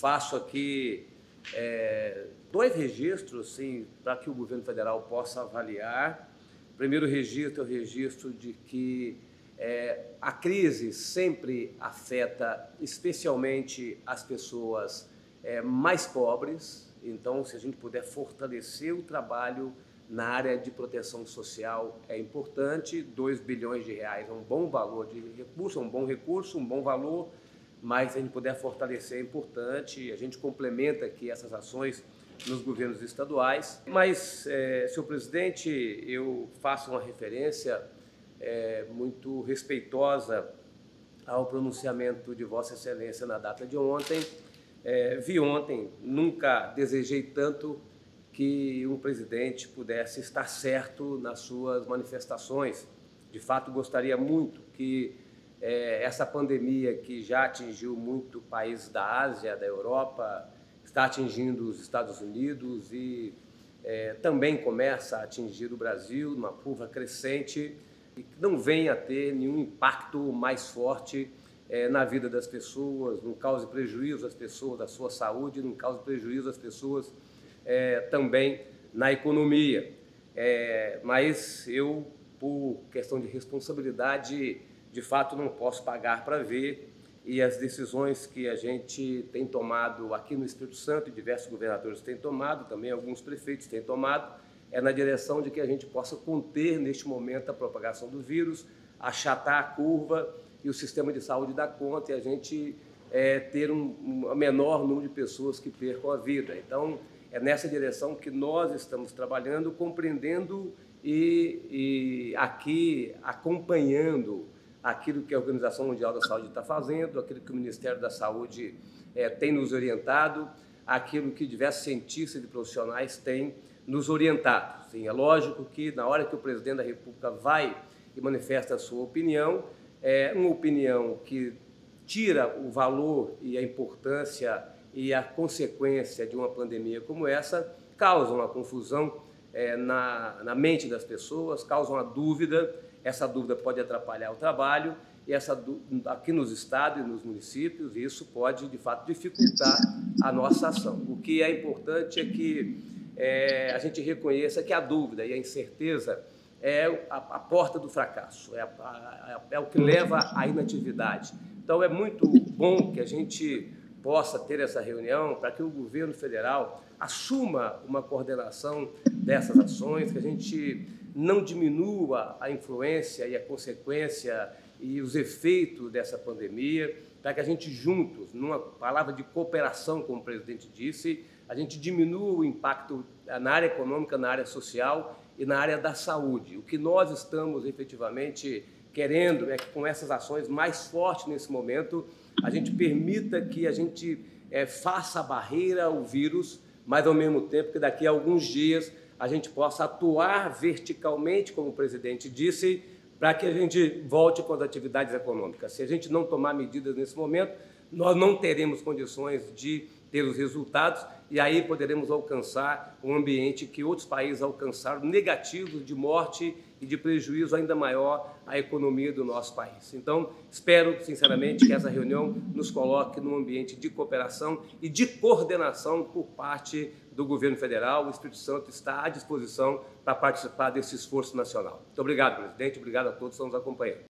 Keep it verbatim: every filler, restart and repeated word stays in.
faço aqui é, dois registros assim, para que o governo federal possa avaliar. O primeiro registro é o registro de que é, a crise sempre afeta especialmente as pessoas é, mais pobres. Então, se a gente puder fortalecer o trabalho na área de proteção social, é importante. dois bilhões de reais é um bom valor de recurso, é um bom recurso, um bom valor, mas se a gente puder fortalecer é importante. A gente complementa aqui essas ações nos governos estaduais. Mas, é, senhor presidente, eu faço uma referência é, muito respeitosa ao pronunciamento de Vossa Excelência na data de ontem. É, vi ontem, nunca desejei tanto que um presidente pudesse estar certo nas suas manifestações. De fato, gostaria muito que é, essa pandemia que já atingiu muito países da Ásia, da Europa, está atingindo os Estados Unidos e é, também começa a atingir o Brasil, numa curva crescente, e que não venha a ter nenhum impacto mais forte é, na vida das pessoas, não cause prejuízo às pessoas, à sua saúde, não cause prejuízo às pessoas é, também na economia. É, mas eu, por questão de responsabilidade, de fato não posso pagar para ver, e as decisões que a gente tem tomado aqui no Espírito Santo, e diversos governadores têm tomado, também alguns prefeitos têm tomado, é na direção de que a gente possa conter, neste momento, a propagação do vírus, achatar a curva e o sistema de saúde dar conta e a gente é, ter um, um menor número de pessoas que percam a vida. Então, é nessa direção que nós estamos trabalhando, compreendendo e, e aqui acompanhando aquilo que a Organização Mundial da Saúde está fazendo, aquilo que o Ministério da Saúde é, tem nos orientado, aquilo que diversos cientistas e profissionais têm nos orientado. Sim, é lógico que na hora que o presidente da República vai e manifesta a sua opinião, é uma opinião que tira o valor e a importância e a consequência de uma pandemia como essa, causa uma confusão é, na, na mente das pessoas, causa uma dúvida. Essa dúvida pode atrapalhar o trabalho, e essa aqui nos estados e nos municípios, e isso pode, de fato, dificultar a nossa ação. O que é importante é que é, a gente reconheça que a dúvida e a incerteza é a, a porta do fracasso, é, a, a, é o que leva à inatividade. Então, é muito bom que a gente possa ter essa reunião para que o governo federal assuma uma coordenação dessas ações, que a gente não diminua a influência e a consequência e os efeitos dessa pandemia, para que a gente juntos, numa palavra de cooperação, como o presidente disse, a gente diminua o impacto na área econômica, na área social e na área da saúde. O que nós estamos efetivamente querendo é que com essas ações mais fortes nesse momento, a gente permita que a gente é, faça a barreira ao vírus, mas ao mesmo tempo que daqui a alguns dias a gente possa atuar verticalmente, como o presidente disse, para que a gente volte com as atividades econômicas. Se a gente não tomar medidas nesse momento, nós não teremos condições de ter os resultados e aí poderemos alcançar um ambiente que outros países alcançaram, negativos de morte e de prejuízo ainda maior à economia do nosso país. Então, espero, sinceramente, que essa reunião nos coloque num ambiente de cooperação e de coordenação por parte do governo federal. O Espírito Santo está à disposição para participar desse esforço nacional. Muito obrigado, presidente. Obrigado a todos que estão nos acompanhando.